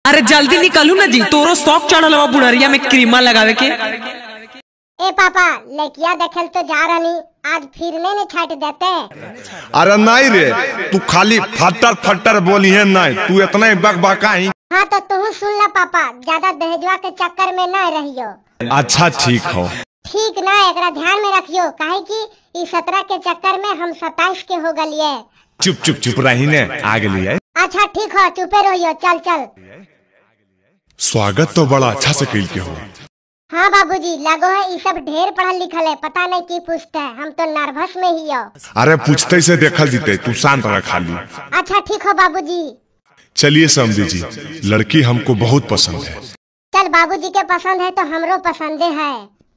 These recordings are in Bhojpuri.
अरे जल्दी निकलू ना जी, तोरो शौक चढ़ल बा बुढ़रिया में क्रीमा लगावे के। ए पापा लड़किया देखल तो जा रही, आज फिरने ने छाट देते। अरे नहीं रे, तू खाली फटर फटर बोली है नहीं, तू इतना बकबकाई। हाँ तो तू सुन ला पापा, ज्यादा दहेजवा के चक्कर में न रहियो। अच्छा ठीक हो। ठीक ना, एकरा ध्यान में रखियो, काहे कि इस 17 के चक्कर में हम 27 के हो गलिए। चुप चुप चुप रही ने आ गई। अच्छा ठीक हो, चुपे रहियो। चल चल। स्वागत तो बड़ा अच्छा से कैल के हो। हाँ बाबूजी, लगो है ये सब ढेर पढ़ल लिखल है, पता नहीं की पूछते है, हम तो नर्वस में ही हो। अरे पूछते से देखल जीते, तू शांत रह खाली। अच्छा ठीक हो बाबूजी। चलिए समझी जी, लड़की हमको बहुत पसंद है। चल बाबूजी के पसंद है तो हमरो पसंद है।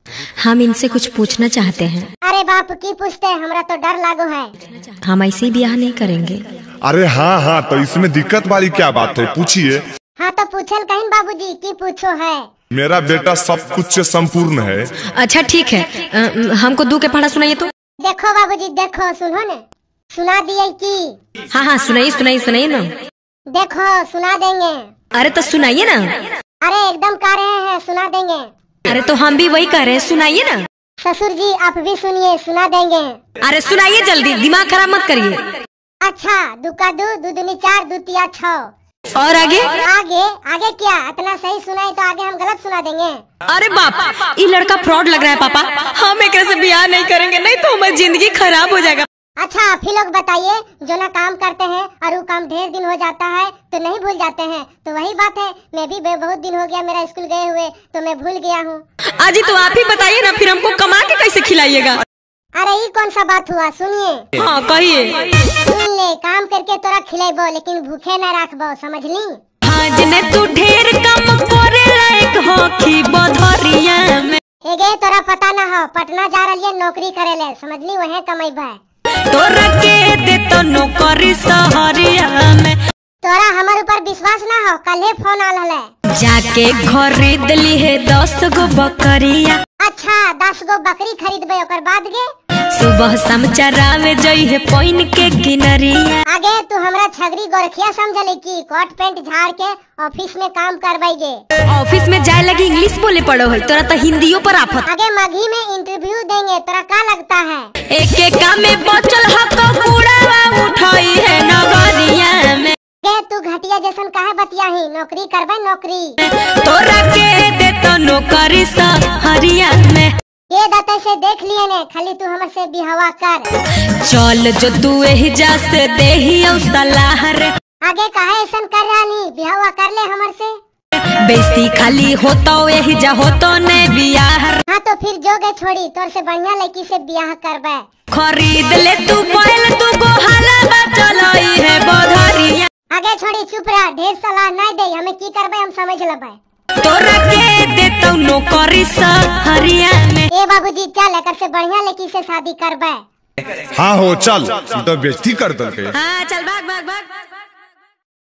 हम इनसे कुछ पूछना चाहते हैं। अरे बाप की पूछते हैं, हमरा तो डर लागो है। हम ऐसे ब्याह नहीं करेंगे। अरे हाँ हाँ, तो इसमें दिक्कत वाली क्या बात है, पूछिए। हाँ तो पूछल कहीं बाबूजी की पूछो है। मेरा बेटा सब कुछ से संपूर्ण है। अच्छा ठीक है, हमको 2 के पढ़ा सुनाइए तो। देखो बाबूजी देखो, सुनो न, सुना दिए की। हाँ हाँ सुनाइए सुनाइए सुनाइए ना। देखो सुना देंगे। अरे तो सुनाइए ना। अरे एकदम कह रहे हैं, सुना देंगे। अरे तो हम भी वही कह रहे हैं, सुनाइए ना। ससुर जी आप भी सुनिए, सुना देंगे। अरे सुनाइए जल्दी, दिमाग खराब मत करिए। अच्छा 2 का 2, 2 दूनी 4, 2 तिया 6। और आगे आगे आगे क्या, इतना सही सुनाई तो आगे हम गलत सुना देंगे। अरे बाप, ये लड़का फ्रॉड लग रहा है पापा, हम एक से ब्याह नहीं करेंगे, नहीं तो हमारी जिंदगी खराब हो जाएगा। अच्छा आप ही लोग बताइए, जो ना काम करते हैं और वो काम ढेर दिन हो जाता है तो नहीं भूल जाते हैं, तो वही बात है। मैं भी बहुत दिन हो गया मेरा स्कूल गए हुए, तो मैं भूल गया हूँ। अजी तो आप ही बताइए ना, फिर हमको कमा के कैसे खिलाइएगा। अरे ये कौन सा बात हुआ, सुनिए। हाँ कहिए। सुन ले, काम करके तोरा खिलेबो लेकिन भूखे न रखबो, समझ ली। हाँ जने तू ढेर काम करे लायक हो की बधरिया में। हेगे तोरा पता न हो, पटना जा रही नौकरी करे ले, समझ ली, वहीं कमाईबा। तोरा के दे तो नौकरी शहरिया में। तोरा हमारे ऊपर विश्वास ना हो, कल फोन आल है। जाके खरीद ली है 10 गो बकरिया। अच्छा 10 गो बकरी खरीदबे, ओकर बाद गे सुबह शाम चरावे जई है पॉइन के किनरिया। आगे तू हमरा छगरी गोरखिया समझले की, कोट पैंट झाड़ के ऑफिस में काम करवाइगे। ऑफिस में जाए लगी इंग्लिश बोले पड़ो है, तोरा तो हिंदियों पर आफत। आगे मघी में इंटरव्यू देंगे, तोरा क्या लगता है? एक एक काम में बचल हक कूड़ा उठाई है नगरिया में। तू घटिया जैसन काहे बतियाही, नौकरी करबे नौकरी। तोरा के दे तो नौकरी शहरिया में। ये दाते से देख लिए ने, खाली तू हमर से बिहवा कर। चल जो तू एहिजा से देही औ सलाह रे। आगे काहे ऐसन कर रानी, बिहवा कर ले हमर से। बेइज्जती खाली होतो एहिजा होतो ने बियाह। हाँ तो फिर जोगे छोड़ी, तोर से बढ़िया लड़की से बियाह करबे। खरीद ले तू बैल, तू गो हाला चलई है बधरिया। आगे छोड़ी, चुप रह, ढेर सलाह नहीं दे, हमें की करबे हम समझ लेबे। तोरा के दे तो नौकरी शहरिया में। ए बाबूजी चल, एकर से बढ़िया लड़की से शादी करबे। हाँ हो चल, तो बेइज्जती कर दल के। हाँ चल भाग भाग भाग।